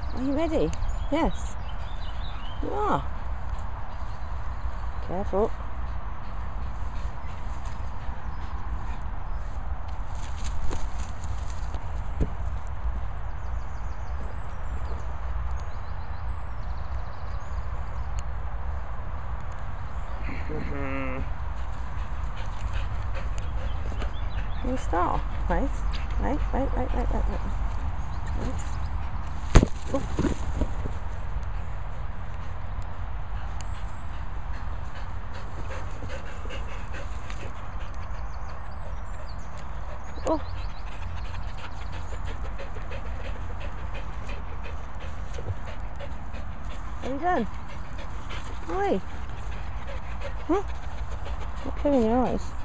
Are you ready? Yes. You are. Careful. You start. Wait. Oh. Oh. Are you done? Oi. Huh? Not clearing your eyes.